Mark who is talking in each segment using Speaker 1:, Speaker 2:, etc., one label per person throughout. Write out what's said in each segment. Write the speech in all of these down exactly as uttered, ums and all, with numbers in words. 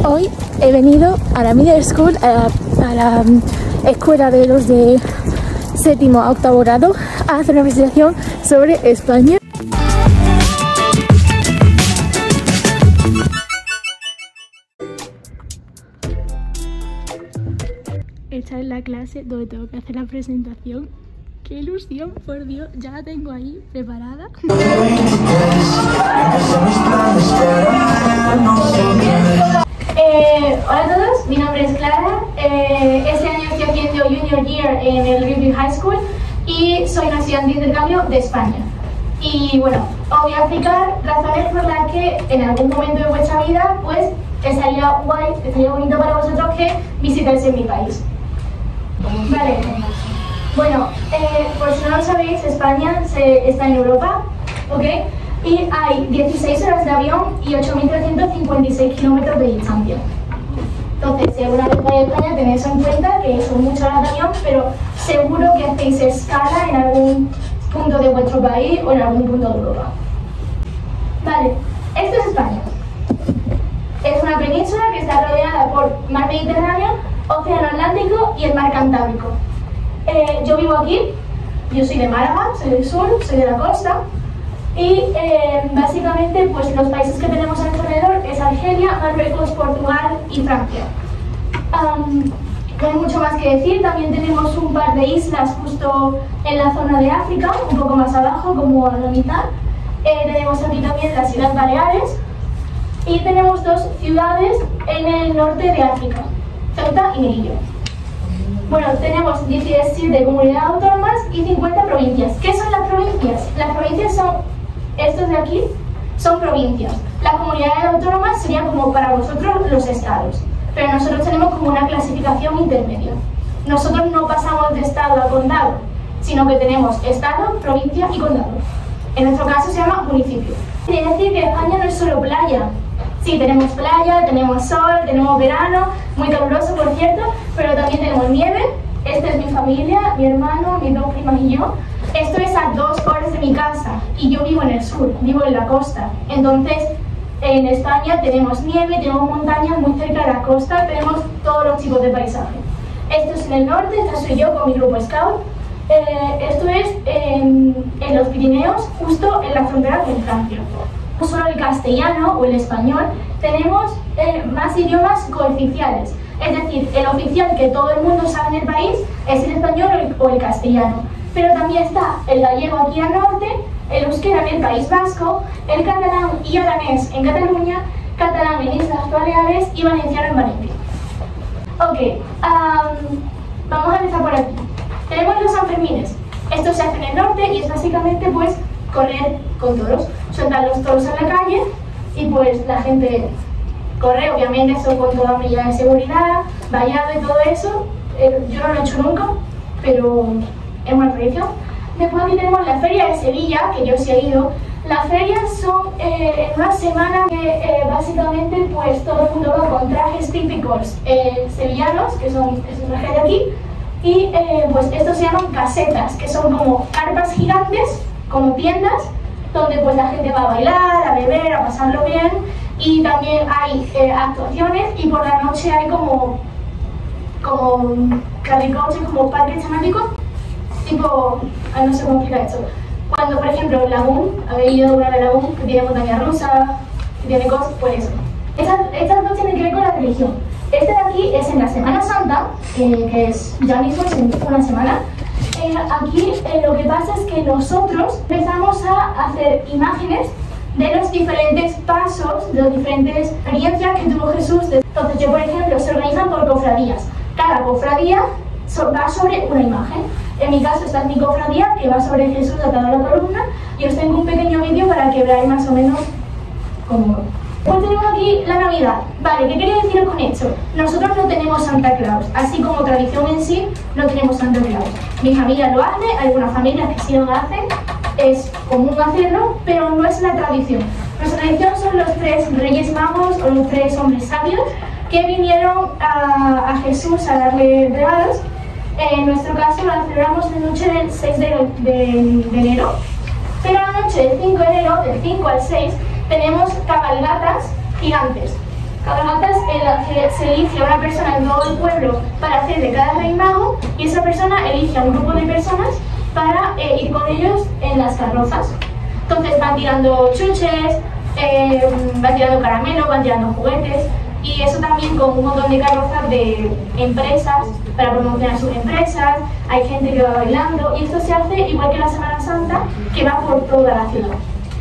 Speaker 1: Hoy he venido a la middle school, a la, a la um, escuela de los de séptimo a octavo grado, a hacer una presentación sobre España. Esta es la clase donde tengo que hacer la presentación. ¡Qué ilusión! Por Dios, ya la tengo ahí preparada.
Speaker 2: Eh, hola a todos, mi nombre es Clara. Eh, este año estoy haciendo Junior Year en el Greenville High School y soy una estudiante de intercambio de España. Y bueno, os voy a explicar razones por las que en algún momento de vuestra vida pues estaría guay, estaría bonito para vosotros que visitáis mi país. Vale. Bueno, eh, por si no lo sabéis, España se, está en Europa, ¿ok? Y hay dieciséis horas de avión y ocho mil trescientos cincuenta y seis kilómetros de distancia. Entonces, si alguna vez vais a España, tened eso en cuenta, que son muchas horas de avión, pero seguro que hacéis escala en algún punto de vuestro país o en algún punto de Europa. Vale, esto es España. Es una península que está rodeada por mar Mediterráneo, océano Atlántico y el mar Cantábrico. Eh, yo vivo aquí, yo soy de Málaga, soy del sur, soy de la costa y eh, básicamente pues los países que tenemos a nuestro alrededor es Argelia, Marruecos, Portugal y Francia. Um, no hay mucho más que decir, también tenemos un par de islas justo en la zona de África, un poco más abajo, como a la mitad. Eh, tenemos aquí también las Islas Baleares y tenemos dos ciudades en el norte de África, Ceuta y Melilla. Bueno, tenemos diecisiete comunidades autónomas y cincuenta provincias. ¿Qué son las provincias? Las provincias son, estos de aquí, son provincias. Las comunidades autónomas serían como para vosotros los estados, pero nosotros tenemos como una clasificación intermedia. Nosotros no pasamos de estado a condado, sino que tenemos estado, provincia y condado. En nuestro caso se llama municipio. Quiere decir que España no es solo playa. Sí, tenemos playa, tenemos sol, tenemos verano, muy caluroso por cierto, pero también tenemos nieve. Esta es mi familia, mi hermano, mis dos primas y yo. Esto es a dos horas de mi casa y yo vivo en el sur, vivo en la costa. Entonces, en España tenemos nieve, tenemos montañas muy cerca de la costa, tenemos todos los tipos de paisaje. Esto es en el norte, esta soy yo con mi grupo Scout. Eh, esto es en, en los Pirineos, justo en la frontera con Francia. No solo el castellano o el español, tenemos eh, más idiomas cooficiales. Es decir, el oficial que todo el mundo sabe en el país es el español o el, o el castellano. Pero también está el gallego aquí al norte, el euskera en el País Vasco, el catalán y aranés en Cataluña, catalán en Islas Baleares y valenciano en Valencia. Ok, um, vamos a empezar por aquí. Tenemos los Sanfermines. Esto se hace en el norte y es básicamente pues correr con toros. Sueltan los toros a la calle y pues la gente corre, obviamente eso con toda medida de seguridad, vallado y todo eso. Eh, yo no lo he hecho nunca, pero es una tradición. Después aquí tenemos la Feria de Sevilla, que yo sí he ido. Las ferias son eh, en una semana que eh, básicamente pues todo el mundo va con trajes típicos eh, sevillanos, que son esos trajes de aquí, y eh, pues estos se llaman casetas, que son como carpas gigantes, como tiendas, donde pues la gente va a bailar, a beber, a pasarlo bien, y también hay eh, actuaciones y por la noche hay como como carricoches, como parques temáticos, tipo, no sé cómo explicar esto. Cuando, por ejemplo, Lagoon, habéis ido una vez a Lagoon, que tiene montaña rusa, que tiene cosas, pues eso. Estas, estas dos tienen que ver con la religión. Este de aquí es en la Semana Santa, que, que es ya mismo, es en una semana. Eh, aquí eh, lo que pasa es que nosotros empezamos a hacer imágenes de los diferentes pasos, de las diferentes experiencias que tuvo Jesús. Entonces yo, por ejemplo, se organizan por cofradías. Cada cofradía va sobre una imagen. En mi caso esta es mi cofradía, que va sobre Jesús atado a la columna, y os tengo un pequeño vídeo para que veáis más o menos cómo. Pues tenemos aquí la Navidad. Vale, ¿qué quería deciros con esto? Nosotros no tenemos Santa Claus, así como tradición en sí, no tenemos Santa Claus. Mi familia lo hace, hay algunas familias que sí lo hacen, es común hacerlo, pero no es la tradición. Nuestra tradición son los tres Reyes Magos o los tres hombres sabios que vinieron a, a Jesús a darle regalos. En nuestro caso la celebramos la noche del seis de, de, de enero, pero la noche del cinco de enero, del cinco al seis, tenemos cabalgatas gigantes. Cabalgatas en la que se elige a una persona en todo el pueblo para hacer de cada rey mago, y esa persona elige a un grupo de personas para eh, ir con ellos en las carrozas. Entonces van tirando chuches, eh, van tirando caramelos, van tirando juguetes, y eso también con un montón de carrozas de empresas para promocionar sus empresas. Hay gente que va bailando, y esto se hace igual que la Semana Santa, que va por toda la ciudad.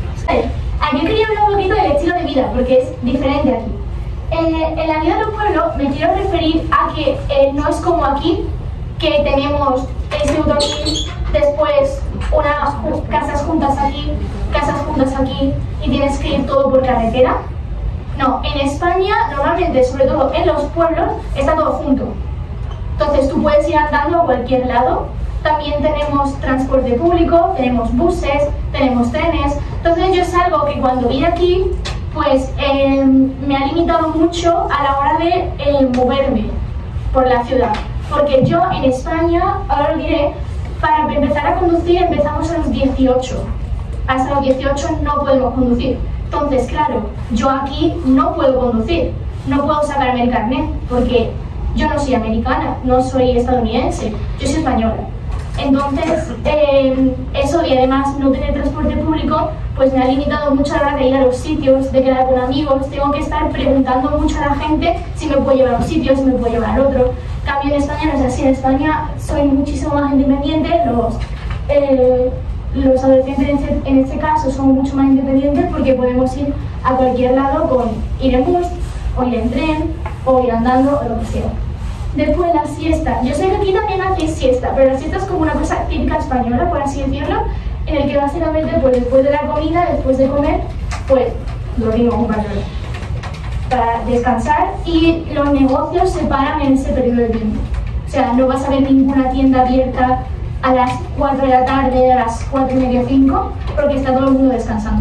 Speaker 2: Aquí quería hablar un poquito del estilo de vida, porque es diferente aquí. Eh, en la vida de los pueblos me quiero referir a que eh, no es como aquí, que tenemos el instituto aquí, después unas casas juntas aquí, casas juntas aquí, y tienes que ir todo por carretera. No, en España normalmente, sobre todo en los pueblos, está todo junto. Entonces tú puedes ir andando a cualquier lado. También tenemos transporte público, tenemos buses, tenemos trenes. Entonces yo es algo que cuando vine aquí, pues eh, me ha limitado mucho a la hora de eh, moverme por la ciudad. Porque yo en España, ahora lo diré, para empezar a conducir empezamos a los dieciocho. Hasta los dieciocho no podemos conducir. Entonces, claro, yo aquí no puedo conducir, no puedo sacarme el carnet, porque yo no soy americana, no soy estadounidense, yo soy española. Entonces, eh, eso y además no tener transporte público, pues me ha limitado mucho a la hora de ir a los sitios, de quedar con amigos. Tengo que estar preguntando mucho a la gente si me puedo llevar a un sitio, si me puedo llevar al otro. En cambio, en España no es así. En España soy muchísimo más independiente. Los, eh, los adolescentes en este, en este caso son mucho más independientes porque podemos ir a cualquier lado con ir en bus, o ir en tren, o ir andando, o lo que sea. Después la siesta. Yo sé que aquí también hacéis siesta, pero la siesta es como una cosa típica española, por así decirlo, en el que básicamente pues, después de la comida, después de comer, pues dormimos un par de horas para descansar, y los negocios se paran en ese periodo de tiempo. O sea, no vas a ver ninguna tienda abierta a las cuatro de la tarde, a las cuatro y media, cinco, porque está todo el mundo descansando.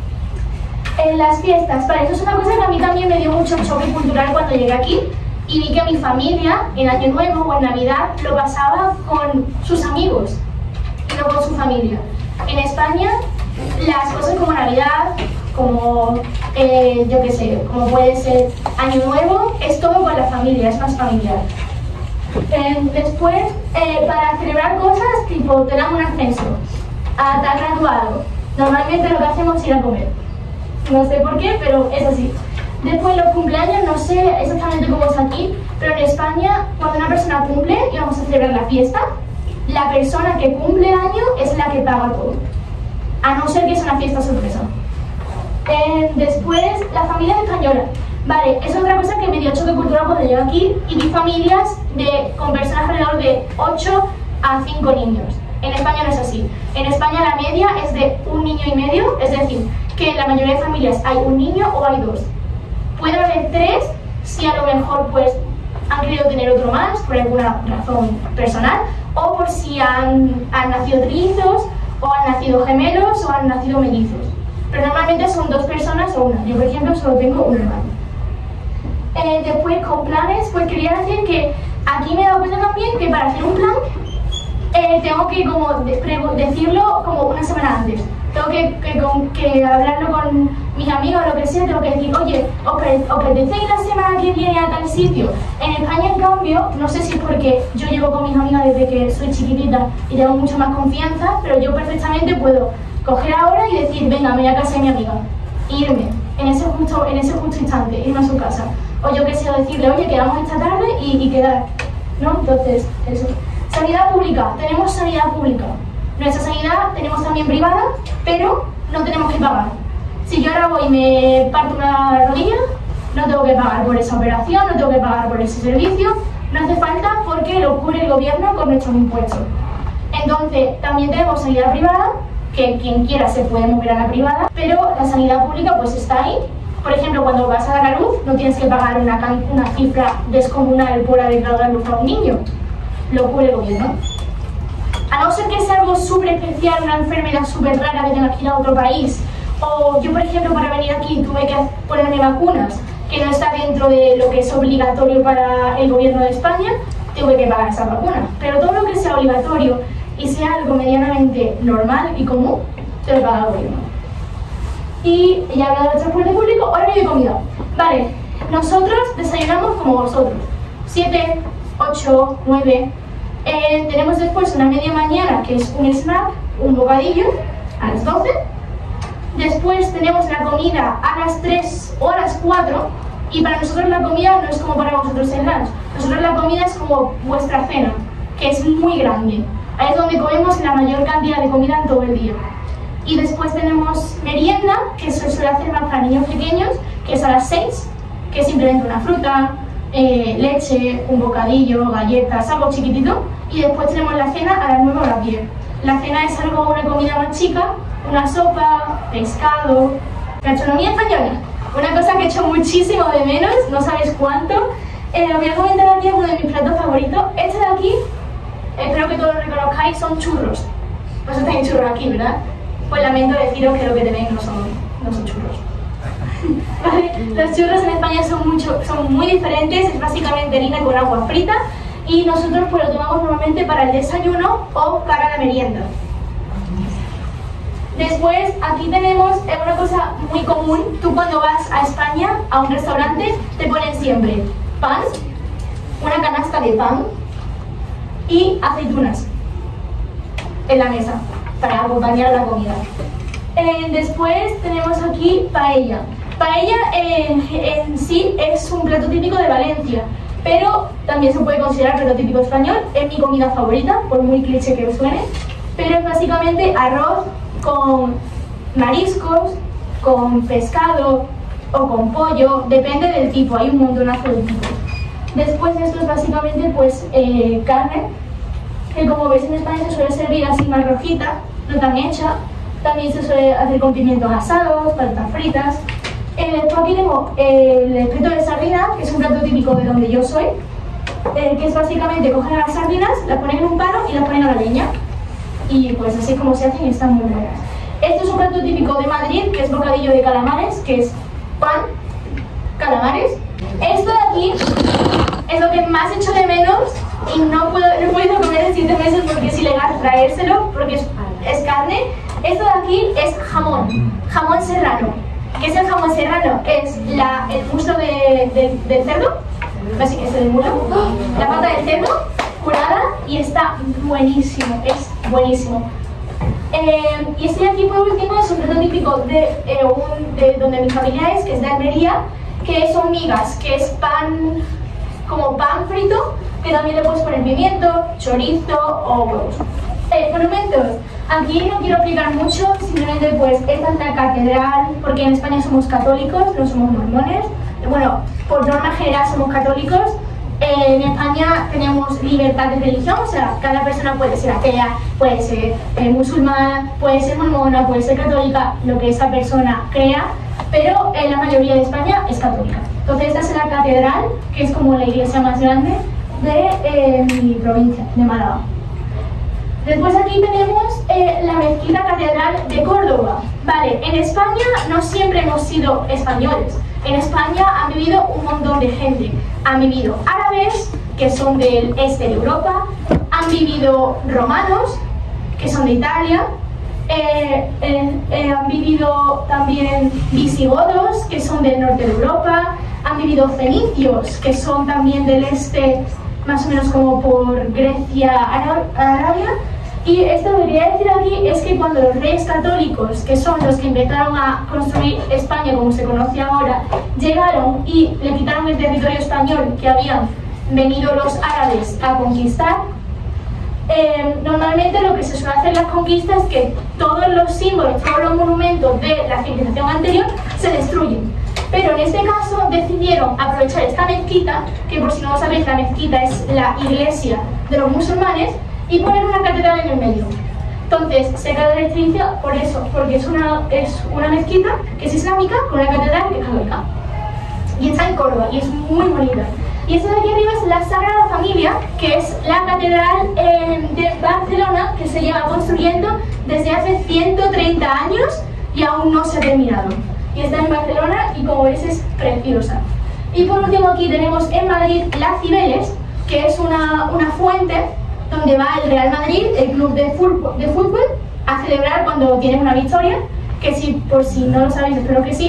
Speaker 2: En las fiestas, para eso es una cosa que a mí también me dio mucho choque cultural cuando llegué aquí, y vi que mi familia en Año Nuevo o en Navidad lo pasaba con sus amigos y no con su familia. En España las cosas como Navidad, como eh, yo qué sé, como puede ser Año Nuevo, es todo con la familia, es más familiar. Eh, después, eh, para celebrar cosas, tipo, te dan un ascenso a tal graduado. Normalmente lo que hacemos es ir a comer. No sé por qué, pero es así. Después los cumpleaños, no sé exactamente cómo es aquí, pero en España, cuando una persona cumple y vamos a celebrar la fiesta, la persona que cumple el año es la que paga todo, a no ser que sea una fiesta sorpresa. Eh, después, la familia española. Vale, es otra cosa que me dio choque cultural cuando llegué aquí, y vi familias de, con personas alrededor de ocho a cinco niños. En España no es así. En España la media es de un niño y medio, es decir, que en la mayoría de familias hay un niño o hay dos. Puede haber tres si a lo mejor pues han querido tener otro más por alguna razón personal, o por si han, han nacido trillizos, o han nacido gemelos, o han nacido mellizos. Pero normalmente son dos personas o una. Yo, por ejemplo, solo tengo un hermano. Eh, después, con planes, pues quería decir que aquí me he dado cuenta también que para hacer un plan eh, tengo que como de, decirlo como una semana antes. Tengo que, que, con, que hablarlo con mis amigos o lo que sea, tengo que decir, oye, ¿os apetece ir la semana que viene a tal sitio? En España, en cambio, no sé si es porque yo llevo con mis amigas desde que soy chiquitita y tengo mucha más confianza, pero yo perfectamente puedo coger ahora y decir, venga, me voy a casa de mi amiga, e irme, en ese justo, en ese justo instante, irme a su casa. O yo qué sé, decirle, oye, quedamos esta tarde y, y quedar, ¿no? Entonces, eso. Sanidad pública, tenemos sanidad pública. Nuestra sanidad tenemos también privada, pero no tenemos que pagar. Si yo ahora voy y me parto una rodilla, no tengo que pagar por esa operación, no tengo que pagar por ese servicio, no hace falta porque lo cubre el gobierno con nuestros impuestos. Entonces, también tenemos sanidad privada, que quien quiera se puede mover a la privada, pero la sanidad pública pues está ahí. Por ejemplo, cuando vas a dar a luz, no tienes que pagar una, una cifra descomunal por haber dado a luz a un niño, lo cubre el gobierno. A no ser que sea algo súper especial, una enfermedad súper rara que tengas que ir a otro país, o yo, por ejemplo, para venir aquí tuve que ponerme vacunas, que no está dentro de lo que es obligatorio para el gobierno de España, tuve que pagar esas vacunas. Pero todo lo que sea obligatorio y sea algo medianamente normal y común, te lo paga el gobierno. Y ya he hablado del transporte público, ahora de comida. Vale, nosotros desayunamos como vosotros, siete, ocho, nueve. Eh, tenemos después una media mañana, que es un snack, un bocadillo, a las doce. Después tenemos la comida a las tres o a las cuatro. Y para nosotros la comida no es como para vosotros el lunch. Nosotros la comida es como vuestra cena, que es muy grande. Ahí es donde comemos la mayor cantidad de comida en todo el día. Y después tenemos merienda, que se suele hacer más para niños pequeños, que es a las seis, que es simplemente una fruta, eh, leche, un bocadillo, galletas, algo chiquitito. Y después tenemos la cena a las nueve o las diez. La cena es algo, una comida más chica, una sopa, pescado, gastronomía española. Una cosa que he hecho muchísimo de menos, no sabéis cuánto. Eh, os voy a comentar aquí uno de mis platos favoritos. Este de aquí, espero que todos lo reconozcáis, son churros. Vosotros tenéis churros aquí, ¿verdad? Pues lamento deciros que lo que tenéis no son, no son churros. ¿Vale? Los churros en España son, mucho, son muy diferentes, es básicamente harina con agua frita y nosotros pues lo tomamos normalmente para el desayuno o para la merienda. Después, aquí tenemos una cosa muy común. Tú cuando vas a España, a un restaurante, te ponen siempre pan, una canasta de pan y aceitunas en la mesa para acompañar la comida. Eh, después tenemos aquí paella. Paella eh, en sí es un plato típico de Valencia, pero también se puede considerar plato típico español. Es mi comida favorita, por muy cliché que os suene, pero es básicamente arroz con mariscos, con pescado o con pollo, depende del tipo, hay un montonazo de tipos. Después esto es básicamente pues eh, carne, que como veis en España se suele servir así más rojita, no tan hecha. También se suele hacer con pimientos asados, patatas fritas. Eh, después aquí tengo eh, el espeto de sardina, que es un plato típico de donde yo soy, eh, que es básicamente cogen las sardinas, las ponen en un palo y las ponen a la leña. Y pues así es como se hacen y están muy buenas. Esto es un plato típico de Madrid, que es bocadillo de calamares, que es pan, calamares. Esto de aquí es lo que más echo de menos y no puedo, no puedo comer en siete meses porque es ilegal traérselo, porque es, es carne. Esto de aquí es jamón, jamón serrano. ¿Qué es el jamón serrano? Es la, el muslo de, de, del cerdo, básicamente es el muslo, la pata del cerdo curada y está buenísimo, es buenísimo. Eh, y este de aquí por último es un plato típico de, eh, un, de donde mi familia es, que es de Almería, que son migas, que es pan, como pan frito, que también le puedes poner pimiento, chorizo o huevos. Eh, monumentos. Aquí no quiero explicar mucho, simplemente pues esta es la catedral, porque en España somos católicos, no somos mormones. Bueno, por norma general somos católicos. Eh, en España tenemos libertad de religión, o sea, cada persona puede ser atea, puede ser eh, musulmana, puede ser mormona, puede ser católica, lo que esa persona crea, pero eh, la mayoría de España es católica. Entonces esta es la catedral, que es como la iglesia más grande de eh, mi provincia, de Málaga. Después aquí tenemos eh, la mezquita catedral de Córdoba. Vale, en España no siempre hemos sido españoles. En España han vivido un montón de gente. Han vivido árabes, que son del este de Europa. Han vivido romanos, que son de Italia. Eh, eh, eh, han vivido también visigodos, que son del norte de Europa. Han vivido fenicios, que son también del este, más o menos como por Grecia, Arabia. Y esto lo que quería decir aquí es que cuando los reyes católicos, que son los que empezaron a construir España como se conoce ahora, llegaron y le quitaron el territorio español que habían venido los árabes a conquistar, eh, normalmente lo que se suele hacer en las conquistas es que todos los símbolos, todos los monumentos de la civilización anterior se destruyen. Pero en este caso decidieron aprovechar esta mezquita, que por si no lo sabéis, la mezquita es la iglesia de los musulmanes, y poner una catedral en el medio. Entonces se caracteriza por eso, porque es una, es una mezquita que es islámica con una catedral que es católica. Y está en Córdoba y es muy bonita. Y esta de aquí arriba es la Sagrada Familia, que es la catedral eh, de Barcelona, que se lleva construyendo desde hace ciento treinta años y aún no se ha terminado. Y está en Barcelona y como veis es preciosa. Y por último aquí tenemos en Madrid la Cibeles, que es una, una fuente donde va el Real Madrid, el club de fútbol, de fútbol, a celebrar cuando tienen una victoria, que si por si no lo sabéis, espero que sí,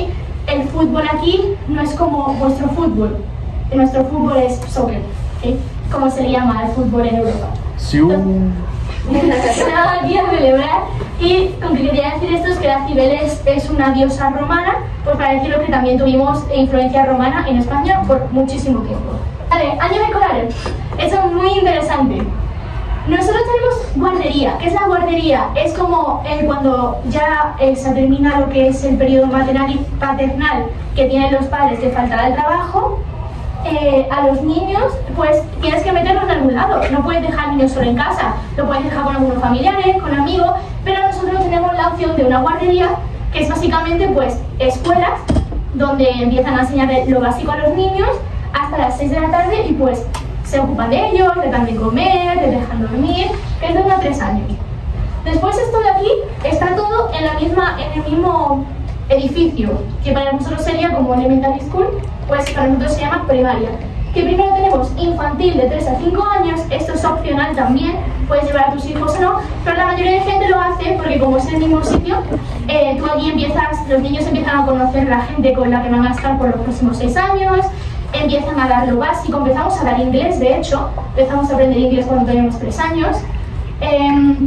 Speaker 2: el fútbol aquí no es como vuestro fútbol. Nuestro fútbol es soccer, ¿sí? Como se le llama el fútbol en Europa.
Speaker 3: Sí, un...
Speaker 2: Nada aquí a celebrar. Y con que quería decir esto es que la Cibeles es una diosa romana, pues para deciros que también tuvimos influencia romana en España por muchísimo tiempo. Vale, años escolares. Esto es muy interesante. Nosotros tenemos guardería. ¿Qué es la guardería? Es como eh, cuando ya eh, se termina lo que es el periodo maternal y paternal que tienen los padres de faltar al trabajo. Eh, a los niños, pues tienes que meterlos en algún lado. No puedes dejar niños solo en casa, lo puedes dejar con algunos familiares, con amigos, pero nosotros tenemos la opción de una guardería, que es básicamente pues escuelas donde empiezan a enseñar lo básico a los niños hasta las seis de la tarde y pues se ocupan de ellos, les dan de comer, les dejan dormir, que es de unos tres años. Después esto de aquí está todo en, la misma, en el mismo edificio, que para nosotros sería como elementary school, pues para nosotros se llama primaria. Que primero tenemos infantil de tres a cinco años, esto es opcional también, puedes llevar a tus hijos o no, pero la mayoría de gente lo hace porque como es en el mismo sitio, eh, tú allí empiezas, los niños empiezan a conocer la gente con la que van a estar por los próximos seis años, empiezan a dar lo básico, empezamos a dar inglés, de hecho, empezamos a aprender inglés cuando teníamos tres años. Eh,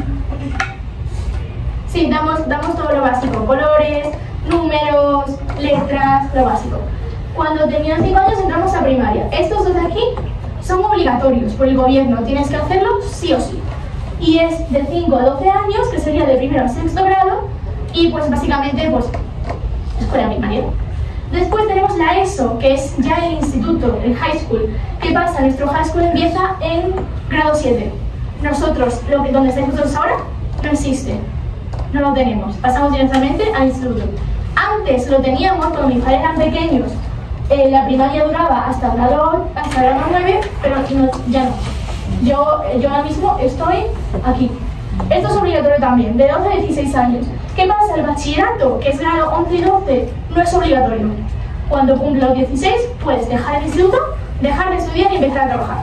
Speaker 2: sí, damos, damos todo lo básico, colores, números, letras, lo básico. Cuando terminan cinco años entramos a primaria. Estos dos de aquí son obligatorios por el gobierno, tienes que hacerlo sí o sí. Y es de cinco a doce años, que sería de primero a sexto grado, y pues básicamente pues escuela primaria. Después tenemos la ESO, que es ya el instituto, el high school. ¿Qué pasa? Nuestro high school empieza en grado siete. Nosotros, lo que, donde estamos nosotros ahora, no existe. No lo tenemos. Pasamos directamente al instituto. Antes lo teníamos cuando mis padres eran pequeños. Eh, la primaria duraba hasta grado, hasta grado nueve, pero no, ya no. Yo, yo ahora mismo estoy aquí. Esto es obligatorio también, de doce a dieciséis años. ¿Qué pasa? El bachillerato, que es grado once y doce, no es obligatorio. Cuando cumple los dieciséis, puedes dejar el instituto, dejar de estudiar y empezar a trabajar.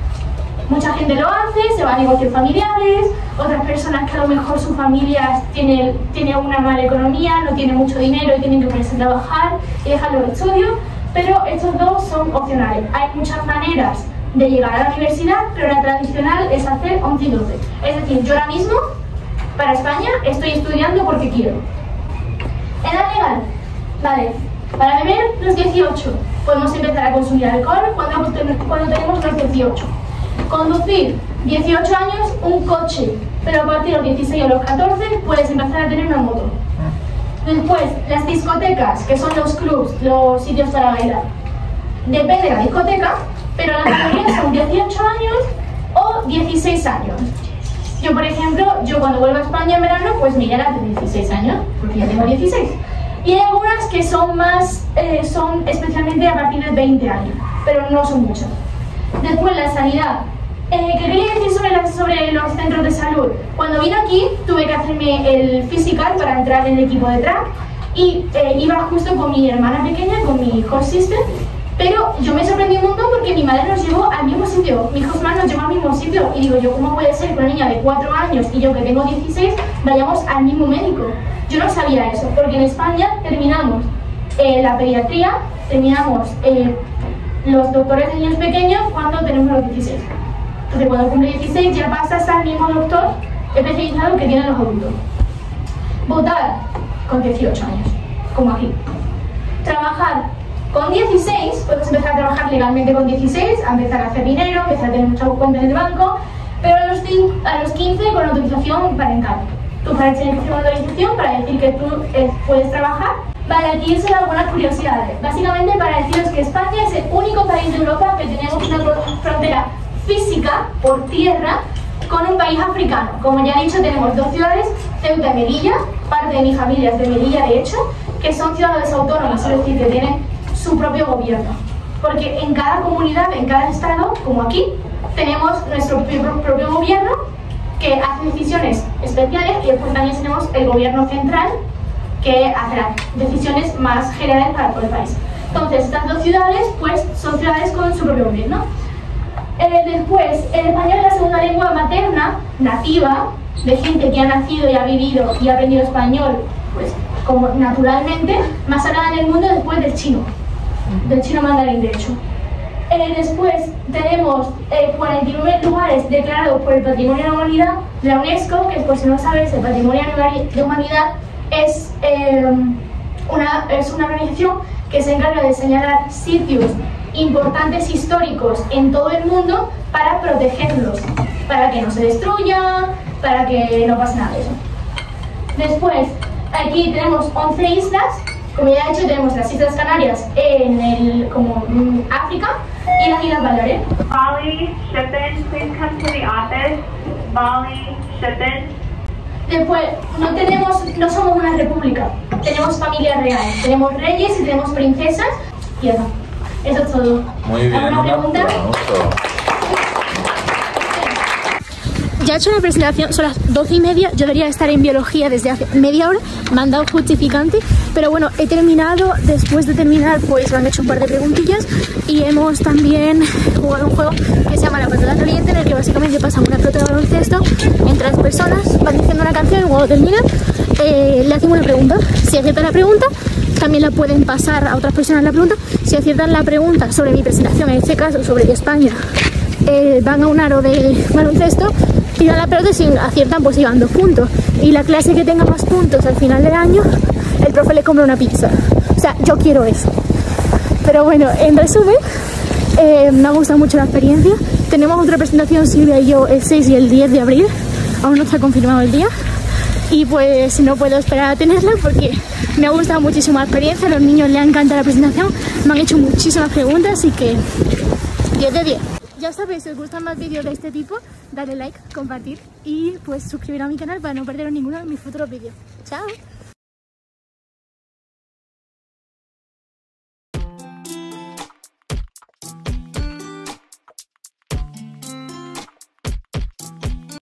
Speaker 2: Mucha gente lo hace, se va a negocios familiares, otras personas que a lo mejor su familia tiene, tiene una mala economía, no tiene mucho dinero y tienen que ponerse a trabajar y dejar los estudios, pero estos dos son opcionales. Hay muchas maneras de llegar a la universidad, pero la tradicional es hacer once y doce. Es decir, yo ahora mismo, para España, estoy estudiando porque quiero. Edad legal, vale, para beber los dieciocho, podemos empezar a consumir alcohol cuando, cuando tenemos los dieciocho. Conducir, dieciocho años, un coche, pero a partir de los dieciséis o los catorce puedes empezar a tener una moto. Después, las discotecas, que son los clubs, los sitios para bailar. Depende de la discoteca, pero la mayoría son dieciocho años o dieciséis años. Yo, por ejemplo, yo cuando vuelvo a España en verano, pues me iré a las de dieciséis años, porque ya tengo dieciséis. Y hay algunas que son más, eh, son especialmente a partir de veinte años, pero no son muchas. Después, la sanidad. Eh, ¿Qué quería decir sobre, la, sobre los centros de salud? Cuando vine aquí, tuve que hacerme el physical para entrar en el equipo de track y eh, iba justo con mi hermana pequeña, con mi host sister, pero yo me sorprendí un montón porque mi madre nos llevó al mismo sitio, mi host man nos llevó al mismo sitio y digo yo, ¿cómo puede ser que una niña de cuatro años y yo que tengo dieciséis vayamos al mismo médico? Yo no sabía eso, porque en España terminamos eh, la pediatría, terminamos eh, los doctores de niños pequeños cuando tenemos los dieciséis. Entonces cuando cumple dieciséis ya pasas al mismo doctor especializado que tienen los adultos. Votar con dieciocho años, como aquí. Trabajar con dieciséis, puedes empezar a trabajar legalmente con dieciséis, a empezar a hacer dinero, empezar a tener muchas cuentas en el banco, pero a los, a los quince con autorización parental. Tus padres tienen que hacer una autorización para decir que tú eh, puedes trabajar. Vale, aquí son algunas curiosidades. Básicamente para deciros que España es el único país de Europa que tenemos una frontera física por tierra con un país africano. Como ya he dicho, tenemos dos ciudades, Ceuta y Melilla, parte de mi familia es de Melilla de hecho, que son ciudades autónomas, es decir, que tienen su propio gobierno. Porque en cada comunidad, en cada estado, como aquí, tenemos nuestro propio, propio gobierno que hace decisiones especiales y después también tenemos el gobierno central que hace las decisiones más generales para todo el país. Entonces, estas dos ciudades, pues, son ciudades con su propio gobierno. Eh, después, el español es la segunda lengua materna, nativa, de gente que ha nacido y ha vivido y ha aprendido español, pues, como naturalmente, más hablada en el mundo después del chino, del chino mandarín de hecho. Eh, después tenemos eh, cuarenta y nueve lugares declarados por el Patrimonio de la Humanidad de la UNESCO, que por si no sabes, el Patrimonio de la Humanidad es, eh, una, es una organización que se encarga de señalar sitios importantes históricos en todo el mundo para protegerlos, para que no se destruyan, para que no pase nada de eso. Después, aquí tenemos once islas. Como ya he dicho, tenemos las Islas Canarias en el, como, mm, África y las Islas Baleares.
Speaker 3: Molly Shippen, please come to the office. Molly Shippen.
Speaker 2: Después, no, tenemos, no somos una república, tenemos familias reales, tenemos reyes y tenemos princesas y eso, eso es todo.
Speaker 4: Muy bien,
Speaker 2: ¿Alguna pregunta?
Speaker 1: Ya he hecho una presentación, son las doce y media, yo debería estar en biología desde hace media hora, me han dado justificante, pero bueno, he terminado, después de terminar pues me han hecho un par de preguntillas y hemos también jugado un juego que se llama La Patata Caliente, en el que básicamente pasan una pelota de baloncesto entre las personas, van diciendo una canción y cuando termina eh, le hacen una pregunta. Si aciertan la pregunta, también la pueden pasar a otras personas la pregunta. Si aciertan la pregunta sobre mi presentación, en este caso sobre España, eh, van a un aro de baloncesto, tiran la pelota y si aciertan pues llevan dos puntos. Y la clase que tenga más puntos al final del año, el profe le compra una pizza. O sea, yo quiero eso. Pero bueno, en resumen, eh, me ha gustado mucho la experiencia. Tenemos otra presentación, Silvia y yo, el seis y el diez de abril. Aún no está confirmado el día. Y pues no puedo esperar a tenerla porque me ha gustado muchísimo la experiencia. A los niños les ha encantado la presentación. Me han hecho muchísimas preguntas, así que diez de diez. Ya sabéis, si os gustan más vídeos de este tipo, dale like, compartir y pues suscribir a mi canal para no perderos ninguno de mis futuros vídeos. ¡Chao!